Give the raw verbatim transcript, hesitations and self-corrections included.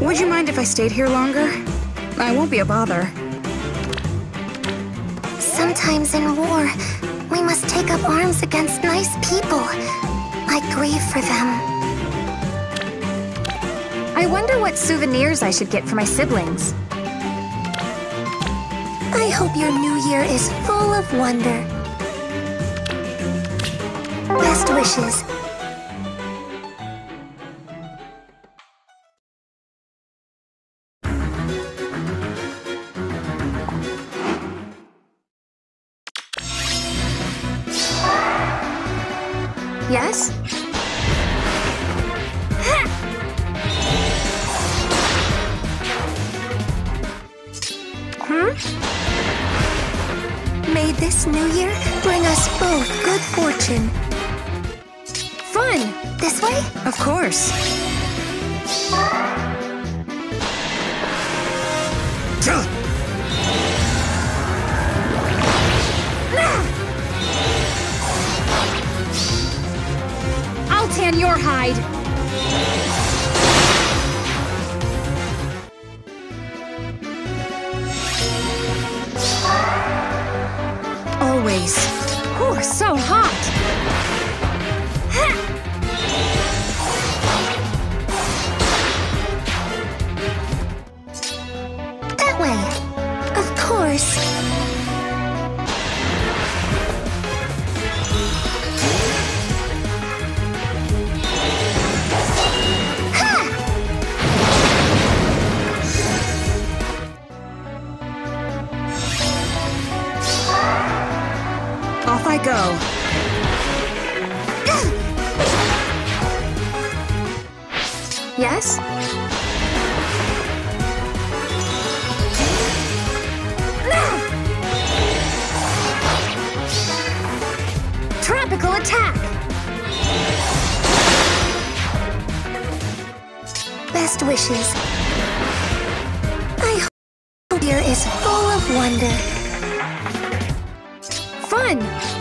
Would you mind if I stayed here longer? I won't be a bother. Sometimes in war, we must take up arms against nice people. I grieve for them. I wonder what souvenirs I should get for my siblings. I hope your new year is full of wonder. Best wishes. Yes? Hmm? May this new year bring us both good fortune. Fun! This way? Of course. I'll tan your hide! Always. Ooh, so hot! That way. Of course. Off I go. Yes? Tropical attack! Best wishes. I hope your year is full of wonder. Fun!